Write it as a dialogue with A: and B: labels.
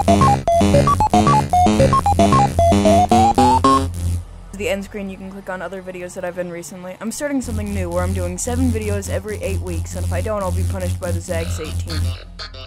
A: The end screen, you can click on other videos that I've been recently. I'm starting something new where I'm doing 7 videos every 8 weeks, and if I don't, I'll be punished by the Zags 18.